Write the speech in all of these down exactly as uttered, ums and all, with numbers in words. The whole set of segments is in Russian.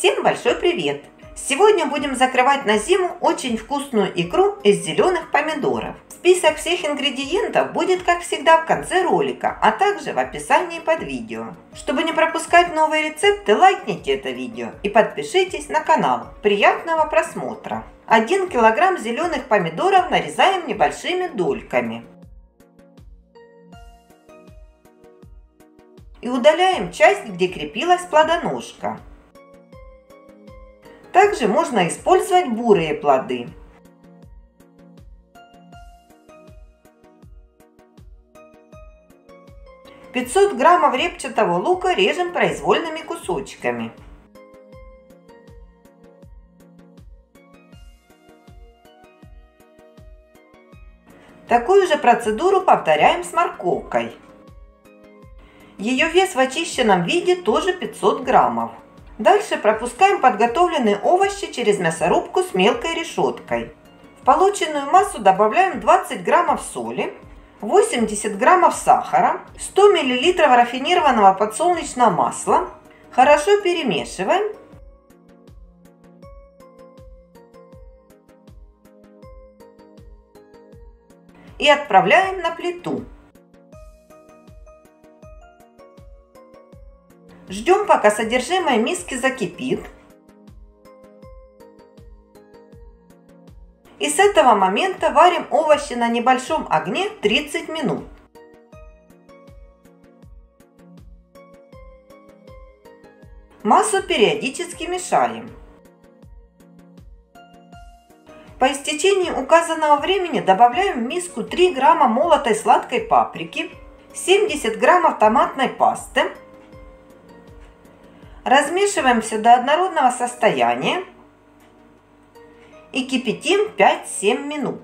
Всем большой привет! Сегодня будем закрывать на зиму очень вкусную икру из зеленых помидоров. Список всех ингредиентов будет, как всегда, в конце ролика, а также в описании под видео. Чтобы не пропускать новые рецепты, лайкните это видео и подпишитесь на канал. Приятного просмотра! один килограмм зеленых помидоров нарезаем небольшими дольками. И удаляем часть, где крепилась плодоножка. Также можно использовать бурые плоды. пятьсот граммов репчатого лука режем произвольными кусочками. Такую же процедуру повторяем с морковкой. Ее вес в очищенном виде тоже пятьсот граммов. Дальше пропускаем подготовленные овощи через мясорубку с мелкой решеткой. В полученную массу добавляем двадцать граммов соли, восемьдесят граммов сахара, сто миллилитров рафинированного подсолнечного масла. Хорошо перемешиваем. И отправляем на плиту. Ждем, пока содержимое миски закипит. И с этого момента варим овощи на небольшом огне тридцать минут. Массу периодически мешаем. По истечении указанного времени добавляем в миску три грамма молотой сладкой паприки, семьдесят граммов томатной пасты. Размешиваем все до однородного состояния и кипятим пять-семь минут.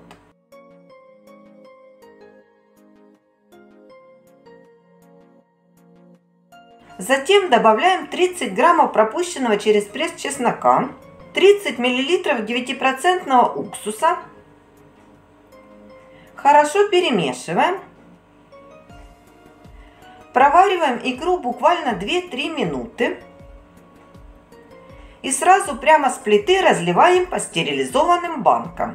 Затем добавляем тридцать граммов пропущенного через пресс чеснока, тридцать миллилитров девятипроцентного уксуса. Хорошо перемешиваем. Провариваем икру буквально две-три минуты. И сразу прямо с плиты разливаем по стерилизованным банкам.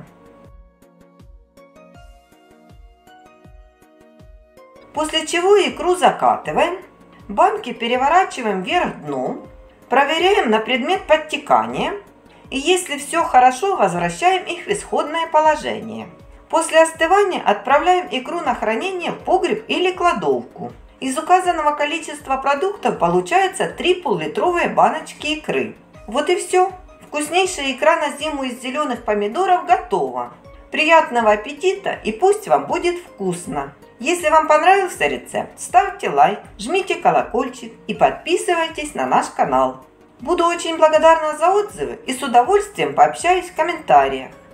После чего икру закатываем, банки переворачиваем вверх дном, проверяем на предмет подтекания и если все хорошо, возвращаем их в исходное положение. После остывания отправляем икру на хранение в погреб или кладовку. Из указанного количества продуктов получается три пол-литровые баночки икры. Вот и все. Вкуснейшая икра на зиму из зеленых помидоров готова. Приятного аппетита и пусть вам будет вкусно! Если вам понравился рецепт, ставьте лайк, жмите колокольчик и подписывайтесь на наш канал. Буду очень благодарна за отзывы и с удовольствием пообщаюсь в комментариях.